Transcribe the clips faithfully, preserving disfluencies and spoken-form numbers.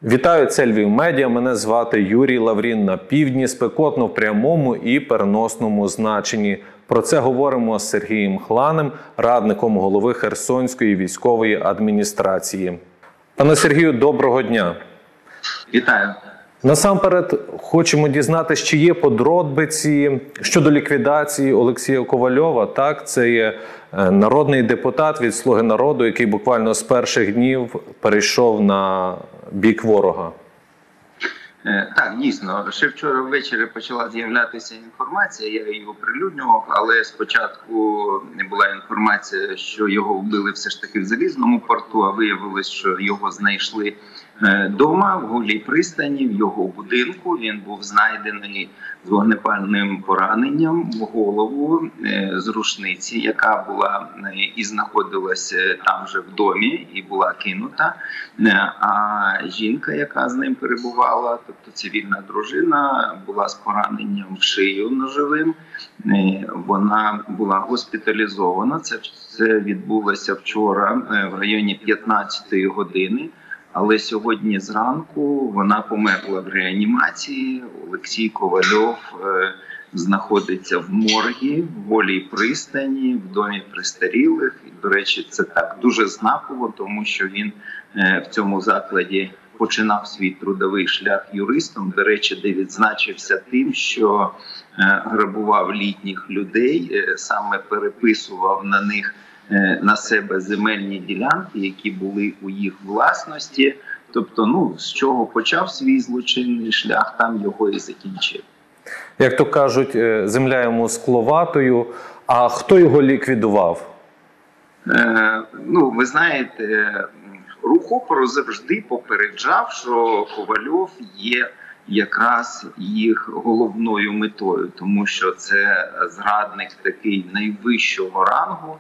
Вітаю, це Львів Медіа. Мене звати Юрій Лаврін. На півдні спекотно в прямому і переносному значенні. Про це говоримо з Сергієм Хланем, радником голови Херсонської військової адміністрації. Пане Сергію, доброго дня. Вітаю. Насамперед, хочемо дізнатися, чи є подробиці щодо ліквідації Олексія Ковальова. Так, це є народний депутат від «Слуги народу», який буквально з перших днів перейшов на бік ворога. Так, дійсно. Ще вчора ввечері почала з'являтися інформація, я її оприлюднював, але спочатку не була інформація, що його вбили все ж таки в Залізному порту, а виявилось, що його знайшли вдома, в Голій пристані, в його будинку. Він був знайдений з вогнепальним пораненням в голову з рушниці, яка була і знаходилася там же в домі і була кинута. А жінка, яка з ним перебувала, тобто цивільна дружина, була з пораненням в шию ножовим. Вона була госпіталізована. Це все відбулося вчора в районі п'ятнадцятої години. Але сьогодні зранку вона померла в реанімації. Олексій Ковальов е, знаходиться в моргі, в Голій пристані, в домі престарілих. І, до речі, це так дуже знаково, тому що він е, в цьому закладі починав свій трудовий шлях юристом. До речі, де відзначився тим, що е, грабував літніх людей, е, саме переписував на них на себе земельні ділянки, які були у їх власності. Тобто, ну, з чого почав свій злочинний шлях, там його і закінчив. Як то кажуть, земля йому скловатою. А хто його ліквідував? Е, ну, ви знаєте, рух опору завжди попереджав, що Ковальов є якраз їх головною метою, тому що це зрадник такий найвищого рангу,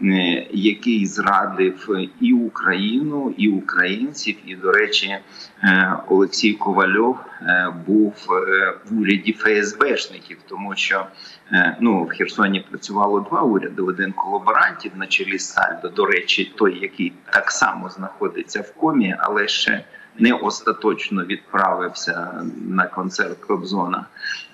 який зрадив і Україну, і українців. І, до речі, Олексій Ковальов був в уряді ФСБшників, тому що ну, в Херсоні працювало два уряди, один колаборантів на чолі з Сальдо, до речі, той, який так само знаходиться в комі, але ще не остаточно відправився на концерт Кобзона,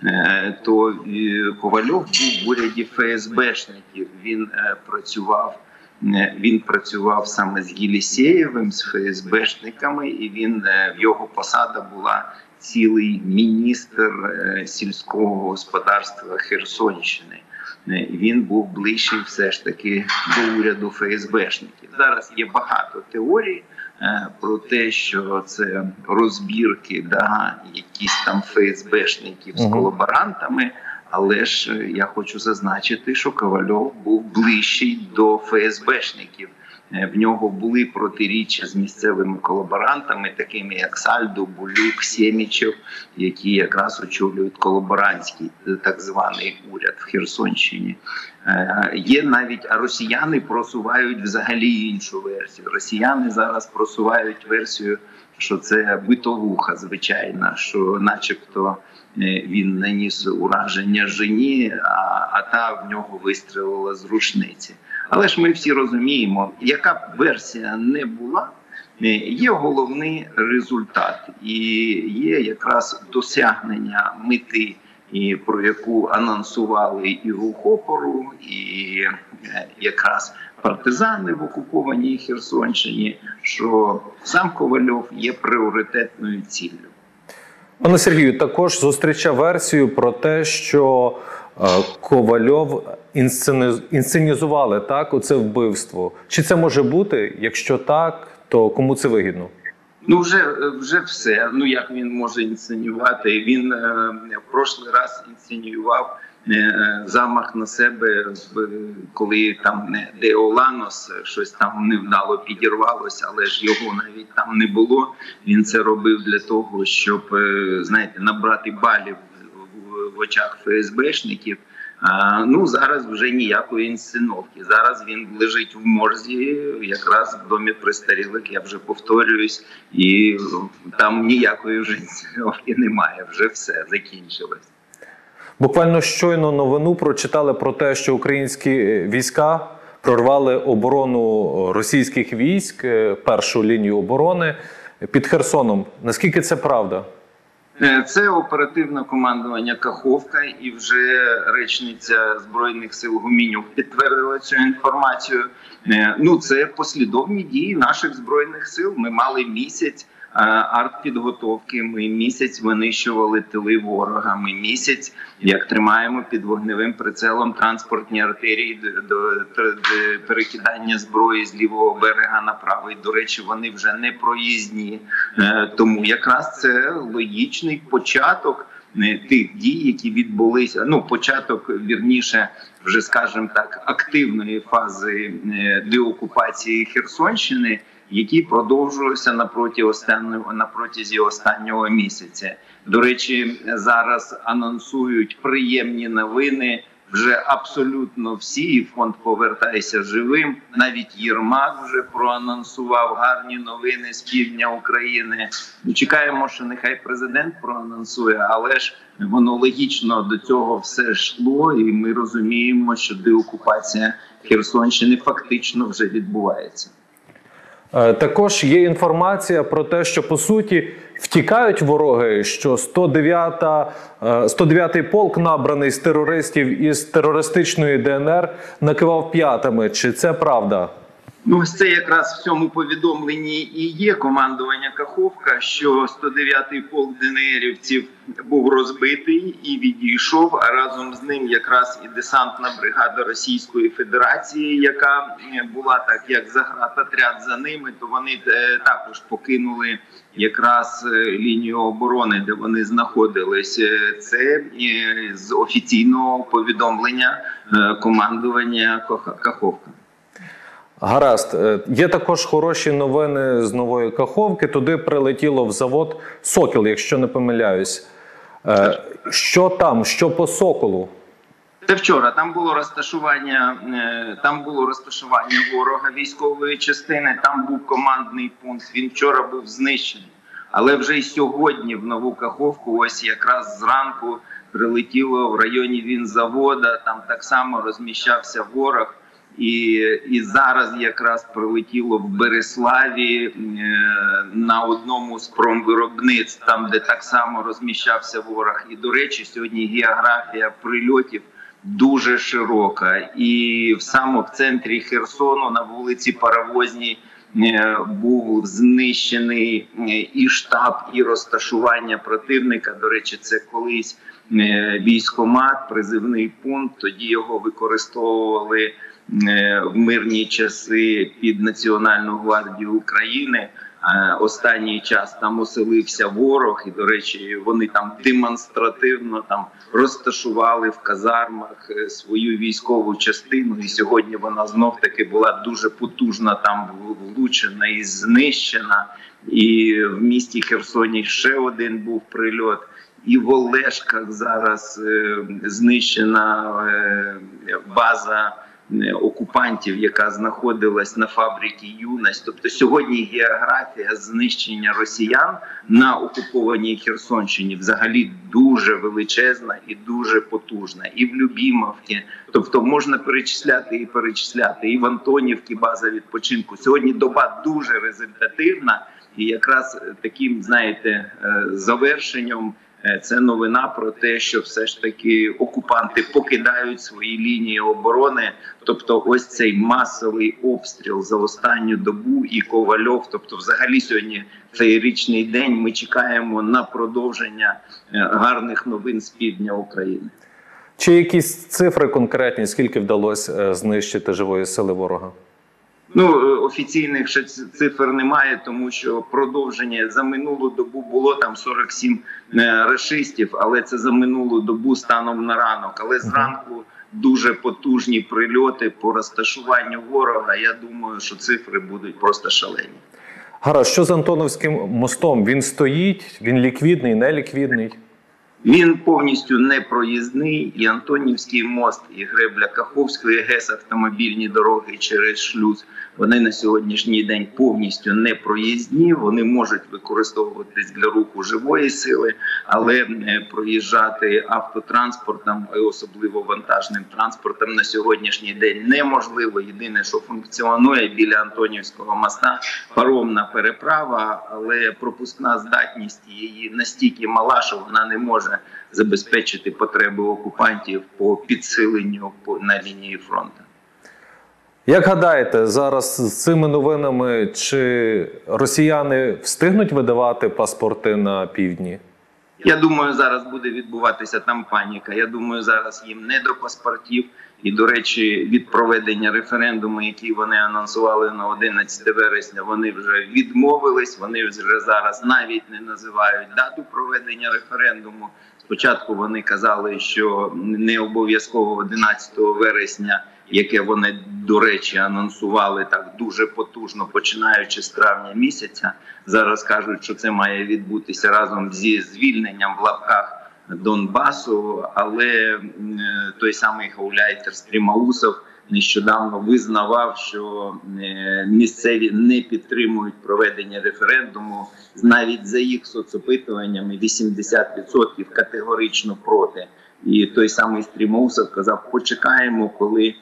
то Ковальов був в уряді ФСБшників. Він працював, він працював саме з Єлісєєвим, з ФСБшниками, і він, в його посада була цілий міністр сільського господарства Херсонщини. Він був ближчий все ж таки до уряду ФСБшників. Зараз є багато теорій про те, що це розбірки, да, якісь там ФСБшників з колаборантами, але ж я хочу зазначити, що Ковальов був ближчий до ФСБшників. В нього були протиріччя з місцевими колаборантами, такими як Сальдо, Булюк, Сємічев, які якраз очолюють колаборантський так званий уряд в Херсонщині. Є навіть, а росіяни просувають взагалі іншу версію. Росіяни зараз просувають версію, що це битовуха звичайна, що начебто він наніс ураження жені, а, а та в нього вистрілила з рушниці. Але ж ми всі розуміємо, яка б версія не була, є головний результат. І є якраз досягнення мети, і про яку анонсували і рух опору, і якраз партизани в окупованій Херсонщині, що сам Ковальов є пріоритетною ціллю. Пане Сергію, також зустрічав версію про те, що Ковальов інсценізували, так, оце вбивство. Чи це може бути? Якщо так, то кому це вигідно? Ну, вже, вже все. Ну, як він може інсценювати? Він е, в прошлий раз інсценював е, замах на себе, коли там Деоланос щось там невдало підірвалося, але ж його навіть там не було. Він це робив для того, щоб, е, знаєте, набрати балів в, в очах ФСБшників. А, ну, зараз вже ніякої інсценовки. Зараз він лежить в морзі, якраз в домі престарілих, я вже повторююсь, і там ніякої вже інсценовки немає, вже все, закінчилось. Буквально щойно новину прочитали про те, що українські війська прорвали оборону російських військ, першу лінію оборони. під Херсоном. Наскільки це правда? Це оперативне командування Каховка, і вже речниця Збройних сил Гуменюк підтвердила цю інформацію. Ну, це послідовні дії наших Збройних сил. Ми мали місяць артпідготовки, ми місяць винищували тили ворога, ми місяць, як тримаємо під вогневим прицелом транспортні артерії до, до, до перекидання зброї з лівого берега на правий. До речі, вони вже не проїзні. Тому якраз це логічний початок тих дій, які відбулися. Ну, початок, вірніше, вже, скажімо так, активної фази деокупації Херсонщини, які продовжувалися на проти останнього на протязі останнього місяця. До речі, зараз анонсують приємні новини. Вже абсолютно всі, і фонд «Повертайся живим». Навіть Єрмак вже проанонсував гарні новини з півдня України. Чекаємо, що нехай президент проанонсує, але ж воно логічно до цього все йшло, і ми розуміємо, що деокупація Херсонщини фактично вже відбувається. Також є інформація про те, що, по суті, втікають вороги, що сто дев'ятий полк, набраний з терористів із терористичної Де Ен Ер, накивав п'ятами. Чи це правда? Ну, ось це якраз в цьому повідомленні і є командування Каховка, що сто дев'ятий полк ДНРівців був розбитий і відійшов, а разом з ним якраз і десантна бригада Російської Федерації, яка була так, як заградотряд за ними, то вони також покинули якраз лінію оборони, де вони знаходились. Це з офіційного повідомлення командування Каховка. Гаразд. Є також хороші новини з Нової Каховки. Туди прилетіло в завод «Сокіл», якщо не помиляюсь. Що там? Що по «Соколу»? Це вчора. Там було розташування, там було розташування ворога військової частини, там був командний пункт. Він вчора був знищений. Але вже й сьогодні в Нову Каховку, ось якраз зранку, прилетіло в районі Вінзавода, там так само розміщався ворог. І, і зараз якраз прилетіло в Береславі е, на одному з промвиробництв, там, де так само розміщався ворог. І, до речі, сьогодні географія прильотів дуже широка. І в самому в центрі Херсону, на вулиці Паровозній, е, був знищений і штаб, і розташування противника. До речі, це колись е, військкомат, призивний пункт, тоді його використовували в мирні часи під Національну гвардію України. Останній час там оселився ворог, і, до речі, вони там демонстративно там розташували в казармах свою військову частину, і сьогодні вона знов-таки була дуже потужно там влучена і знищена. І в місті Херсоні ще один був прильот. І в Олешках зараз е, знищена е, база окупантів, яка знаходилась на фабриці «Юність». Тобто сьогодні географія знищення росіян на окупованій Херсонщині взагалі дуже величезна і дуже потужна. І в Любімовці, тобто можна перечисляти і перечисляти, і в Антонівці база відпочинку. Сьогодні доба дуже результативна, і якраз таким, знаєте, завершенням це новина про те, що все ж таки окупанти покидають свої лінії оборони. Тобто ось цей масовий обстріл за останню добу і Ковальов. Тобто взагалі сьогодні цей річний день ми чекаємо на продовження гарних новин з півдня України. Чи якісь цифри конкретні, скільки вдалося знищити живої сили ворога? Ну, офіційних ще цифр немає, тому що продовження за минулу добу було там сорок сім рашистів, але це за минулу добу станом на ранок. Але зранку дуже потужні прильоти по розташуванню ворога. Я думаю, що цифри будуть просто шалені. Гаразд, що з Антоновським мостом? Він стоїть, він ліквідний, неліквідний? Він повністю непроїзний, і Антонівський мост, і гребля Каховської ГЕС, автомобільні дороги через шлюз, Вони на сьогоднішній день повністю не проїзні, вони можуть використовуватись для руху живої сили, але проїжджати автотранспортом, особливо вантажним транспортом, на сьогоднішній день неможливо. Єдине, що функціонує біля Антонівського моста, паромна переправа, але пропускна здатність її настільки мала, що вона не може забезпечити потреби окупантів по підсиленню на лінії фронту. Як гадаєте, зараз з цими новинами чи росіяни встигнуть видавати паспорти на півдні? Я думаю, зараз буде відбуватися там паніка. Я думаю, зараз їм не до паспортів. І, до речі, від проведення референдуму, який вони анонсували на одинадцяте вересня, вони вже відмовились. Вони вже зараз навіть не називають дату проведення референдуму. Спочатку вони казали, що не обов'язково одинадцятого вересня, яке вони, до речі, анонсували так дуже потужно, починаючи з травня місяця. Зараз кажуть, що це має відбутися разом зі звільненням в лапках Донбасу, але той самий гауляйтер Стрімаусов нещодавно визнавав, що місцеві не підтримують проведення референдуму. Навіть за їх соцопитуваннями вісімдесят відсотків категорично проти. І той самий Стрімаусов казав, почекаємо, коли,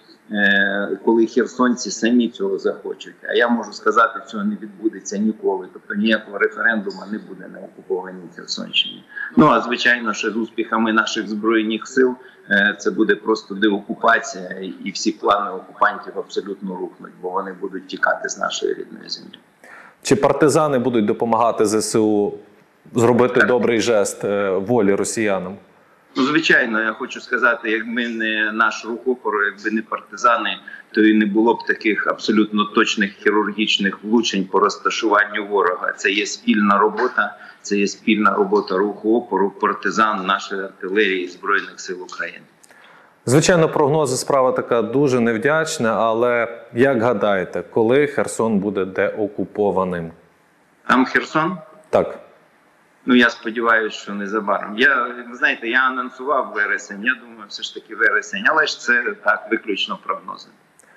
коли херсонці самі цього захочуть. А я можу сказати, цього не відбудеться ніколи. Тобто ніякого референдуму не буде на окупованій Херсонщині. Ну, а звичайно, що з успіхами наших Збройних сил це буде просто деокупація, і всі плани окупантів абсолютно рухнуть, бо вони будуть тікати з нашої рідної землі. Чи партизани будуть допомагати ЗСУ зробити так добрий жест волі росіянам? Ну, звичайно, я хочу сказати, якби не наш рух опору, якби не партизани, то і не було б таких абсолютно точних хірургічних влучень по розташуванню ворога. Це є спільна робота, це є спільна робота руху опору, партизан, нашої артилерії, Збройних сил України. Звичайно, прогнози справа така дуже невдячна, але як гадаєте, коли Херсон буде деокупованим? Там Херсон? Так. Ну, я сподіваюся, що незабаром. Я, знаєте, я анонсував вересень, я думаю, все ж таки вересень, але ж це так, виключно прогнози.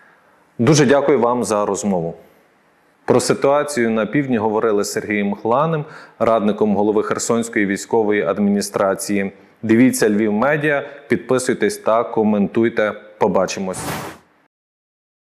Дуже дякую вам за розмову. Про ситуацію на півдні говорили з Сергієм Хланем, радником голови Херсонської військової адміністрації. Дивіться Львів Медіа, підписуйтесь та коментуйте. Побачимось.